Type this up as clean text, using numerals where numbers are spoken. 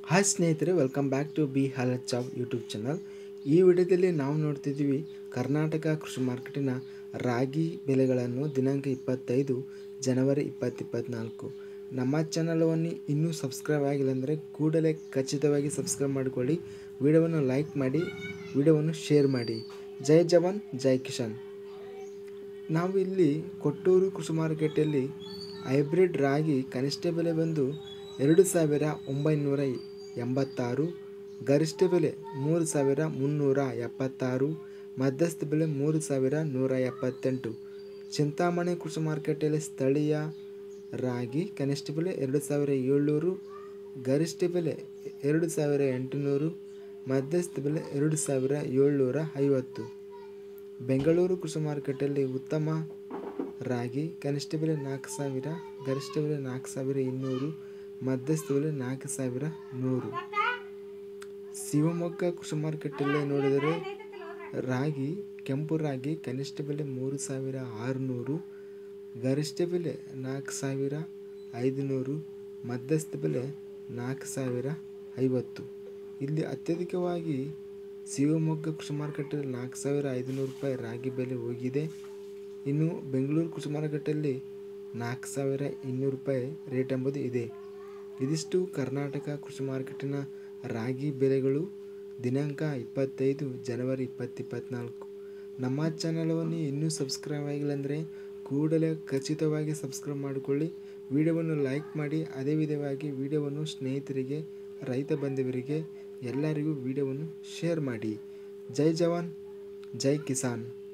Hi ಸ್ನೇಹಿತರೆ, welcome back to ಬಿ ಹಾಲತ್ ಜಾಬ್ ಯೂಟ್ಯೂಬ್ ಚಾನಲ್. ಈ ವಿಡಿಯೋದಲ್ಲಿ ನಾವು ನೋಡ್ತಿದ್ದೀವಿ ಕರ್ನಾಟಕ ಕೃಷಿ ಮಾರ್ಕೆಟಿನ ರಾಗಿ ಬೆಲೆಗಳನ್ನು ದಿನಾಂಕ 25 ಜನವರಿ 2024. ನಮ್ಮ ಚಾನಲವನ್ನು ಇನ್ನೂ ಸಬ್ಸ್ಕ್ರೈಬ್ ಆಗಿಲ್ಲ ಅಂದರೆ ಕೂಡಲೇ ಖಚಿತವಾಗಿ ಸಬ್ಸ್ಕ್ರೈಬ್ ಮಾಡಿಕೊಳ್ಳಿ, ವಿಡಿಯೋವನ್ನು ಲೈಕ್ ಮಾಡಿ, ವಿಡಿಯೋವನ್ನು ಶೇರ್ ಮಾಡಿ. ಜೈ ಜವಾನ್ ಜೈ ಕಿಸಾನ್. ನಾವು ಇಲ್ಲಿ ಕೊಟ್ಟೂರು ಕೃಷಿ ಮಾರುಕಟ್ಟೆಯಲ್ಲಿ ಹೈಬ್ರಿಡ್ ರಾಗಿ ಕನಿಷ್ಠ ಬೆಲೆ ಬಂದು 2,986, ಗರಿಷ್ಠ ಬೆಲೆ 3,376, ಮಧ್ಯಸ್ಥ ಬೆಲೆ 3,178. ಚಿಂತಾಮಣಿ ಕೃಷಿ ಮಾರುಕಟ್ಟೆಯಲ್ಲಿ ಸ್ಥಳೀಯ ರಾಗಿ ಕನಿಷ್ಠ ಬೆಲೆ 2,700, ಗರಿಷ್ಠ ಬೆಲೆ 2,800, ಮಧ್ಯಸ್ಥ ಬೆಲೆ 2,750. ಬೆಂಗಳೂರು ಕೃಷಿ ಮಾರುಕಟ್ಟೆಯಲ್ಲಿ ಉತ್ತಮ ರಾಗಿ ಕನಿಷ್ಠ ಬೆಲೆ 4,000, ಗರಿಷ್ಠ ಬೆಲೆ 4,200, ಮಧ್ಯಸ್ಥ ಬೆಲೆ 4,100. ಶಿವಮೊಗ್ಗ ಕೃಷಿ ಮಾರುಕಟ್ಟೆಯಲ್ಲಿ ನೋಡಿದರೆ ರಾಗಿ ಕೆಂಪು ರಾಗಿ ಕನಿಷ್ಠ ಬೆಲೆ 3,600, ಗರಿಷ್ಠ ಬೆಲೆ 4,500, ಮಧ್ಯಸ್ಥ ಬೆಲೆ 4,050. ಇಲ್ಲಿ ಅತ್ಯಧಿಕವಾಗಿ ಶಿವಮೊಗ್ಗ ಕೃಷಿ ಮಾರುಕಟ್ಟೆಯಲ್ಲಿ 4,500 ರೂಪಾಯಿ ರಾಗಿ ಬೆಲೆ ಹೋಗಿದೆ. ಇನ್ನು ಬೆಂಗಳೂರು ಕೃಷಿ ಮಾರುಕಟ್ಟೆಯಲ್ಲಿ 4,200 ರೂಪಾಯಿ ರೇಟ್ ಎಂಬುದು ಇದೆ. ಇದಿಷ್ಟು ಕರ್ನಾಟಕ ಕೃಷಿ ಮಾರುಕಟ್ಟಿನ ರಾಗಿ ಬೆಲೆಗಳು ದಿನಾಂಕ 25 ಜನವರಿ 2024. ನಮ್ಮ ಚಾನಲವನ್ನು ಇನ್ನೂ ಸಬ್ಸ್ಕ್ರೈಬ್ ಆಗಿಲ್ಲ ಅಂದರೆ ಕೂಡಲೇ ಖಚಿತವಾಗಿ ಸಬ್ಸ್ಕ್ರೈಬ್ ಮಾಡಿಕೊಳ್ಳಿ, ವಿಡಿಯೋವನ್ನು ಲೈಕ್ ಮಾಡಿ, ಅದೇ ವಿಧವಾಗಿ ವಿಡಿಯೋವನ್ನು ಸ್ನೇಹಿತರಿಗೆ, ರೈತ ಬಂಧುವರಿಗೆ ಎಲ್ಲರಿಗೂ ವಿಡಿಯೋವನ್ನು ಶೇರ್ ಮಾಡಿ. ಜೈ ಜವಾನ್ ಜೈ ಕಿಸಾನ್.